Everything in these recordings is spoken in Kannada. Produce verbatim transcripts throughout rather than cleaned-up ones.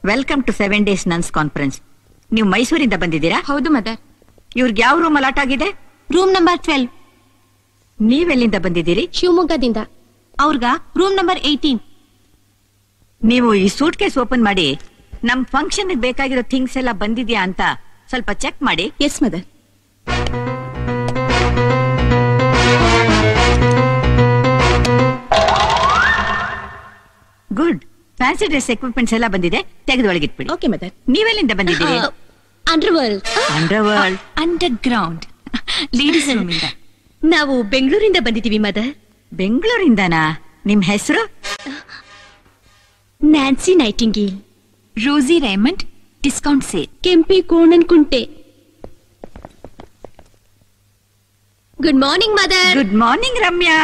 Welcome to seven days nuns conference. ನೀವು ಮೈಸೂರಿಂದ ಬಂದಿದ್ದೀರಾ? ಹೌದು ಮದರ್. ಇವ್ರಿಗೆ ಯಾವ ರೂಮ್ ಅಲಾಟ್ ಆಗಿದೆ? Room number twelve. ನೀವೆಲ್ಲಿಂದ ಬಂದಿದ್ದೀರಿ? ಶಿವಮೊಗ್ಗದಿಂದ. ಅವ್ರಗ ರೂಮ್ ನಂಬರ್ ಏಯ್ಟೀನ್. ನೀವು ಈ ಸೂಟ್ ಕೇಸ್ ಓಪನ್ ಮಾಡಿ ನಮ್ ಫಂಕ್ಷನ್ ಬೇಕಾಗಿರೋ ಥಿಂಗ್ಸ್ ಎಲ್ಲ ಬಂದಿದ್ಯಾ ಅಂತ ಸ್ವಲ್ಪ ಚೆಕ್ ಮಾಡಿ. Yes mother. Good. Fancy dress equipments ಎಲ್ಲ ಬಂದಿದೆ, ತೆಗೆದು ಒಳಗಿಟ್ಬಿಡಿ. Okay mother. ನೀವೆಲ್ಲಿಂದ ಬಂದಿದ್ದೀರಿ? Under world. Under world. Under ground ladies room ಇಂದ. ನಾವು ಬೆಂಗಳೂರಿಂದ ಬಂದಿದ್ದೀವಿ ಮದರ್. ಬೆಂಗಳೂರಿಂದನಾ? ನಿಮ್ ಹೆಸರು? Nancy Nightingale. Rosie Raymond, discount sale. ಕೆಂಪಿ ಕೋಣನ್ ಕುಂಟೆ. Good morning mother. Good morning Ramya.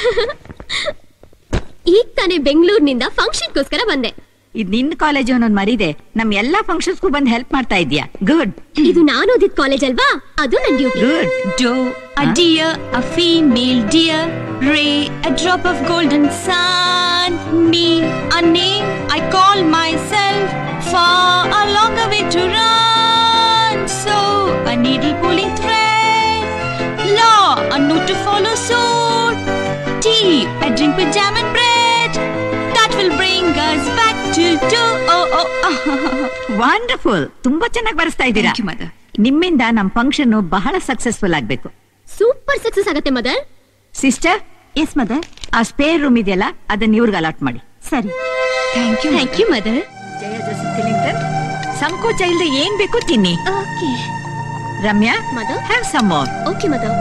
ಈಗ ತಾನೇ ಬೆಂಗಳೂರಿನಿಂದ ಫಂಕ್ಷನ್ಗೋಸ್ಕರ ಬಂದೆ. ಇದ್ ನಿನ್ ಕಾಲೇಜ್ ಅನ್ನೋದು ಮರಿದೆ ನಮ್ ಎಲ್ಲಾ ಫಂಕ್ಷನ್ಸ್ಗೂ ಬಂದು ಹೆಲ್ಪ್ ಮಾಡ್ತಾ ಇದ್ಯಾ. ಗುಡ್. ಇದು ನಾನು ಓದಿದ ಕಾಲೇಜ್ ಅಲ್ವಾ, ಅದು ನನ್ duty. Good. Doe, a deer, a female deer, ray, a drop of golden sun, me, a name I call myself, far a longer way to run, so a needle pulling thread, law, a note to follow suit, tea, a drink with jam and bread, that will bring us back to do, oh oh oh. Wonderful. ತುಂಬಾ ಚೆನ್ನಾಗಿ ಬರೆಸ್ತಾ ಇದ್ದೀರಾ. Thank you, mother. ನಿಮ್ಮಿಂದ ನಮ್ ಫಂಕ್ಷನ್ ಬಹಳ ಸಕ್ಸಸ್ಫುಲ್ ಆಗ್ಬೇಕು. ಸೂಪರ್ ಸಕ್ಸಸ್ ಆಗತ್ತೆ ಮದರ್. ಸಿಸ್ಟರ್. Yes mother. ಆ ಸ್ಪೇರ್ ರೂಮ್ ಇದೆಯಲ್ಲ ಅದನ್ನ ಇವ್ರಿಗೆ ಅಲಾಟ್ ಮಾಡಿ. ಸರಿ. Thank you. Thank you mother. Jaya Joseph Killington, ಸಂಕೋಚ ಇಲ್ಲದೆ ಏನ್ ಬೇಕು ತಿನ್ನಿ. Okay. Ramya, mother. Have some more. Okay mother.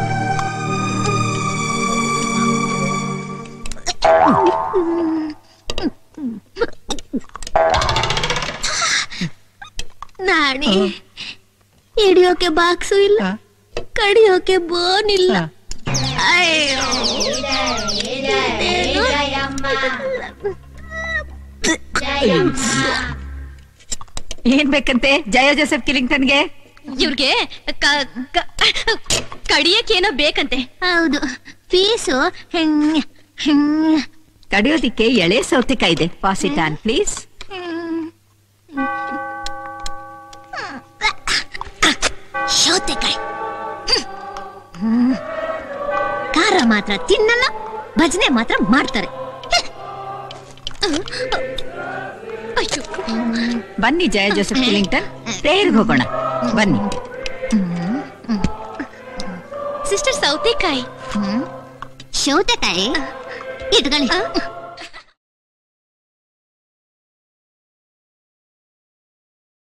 ನಾಣಿ ಹಿಡಿಯೋಕೆ ಬಾಕ್ಸು ಇಲ್ಲ, ಕಡಿಯೋಕೆ ಬೋನ್ ಇಲ್ಲ. ಅಯ್ಯೋ, ಏನ್ ಬೇಕಂತೆ ಜಯ ಜೋಸೆಫ್ ಕಿಲಿಂಗ್ಟನ್ಗೆ? ಇವ್ರಿಗೆ ಕಡಿಯಕ್ಕೇನೋ ಬೇಕಂತೆ. ಹೌದು, ಫೀಸು ಕಡಿಯೋದಿಕ್ಕೆ ಎಳೆ ಸೌತೆಕಾಯಿ ಇದೆ. Pass it on please. ಸೌತೆಕಾಯಿ ಖಾರ ಮಾತ್ರ ತಿನ್ನಲ್ಲ, ಭಜನೆ ಮಾತ್ರ ಮಾಡ್ತಾರೆ. ಬನ್ನಿ ಜಯ ಜೋಸೆಫ್ ಕಿಲಿಂಗ್ಟನ್, ಪ್ರೇಯರ್ಗೆ ಹೋಗೋಣ ಬನ್ನಿ. ಸಿಸ್ಟರ್ ಸೌತೆಕಾಯಿ. ಸೌತೆಕಾಯಿ ಇಟ್ಕೊಳ್ಳಿ.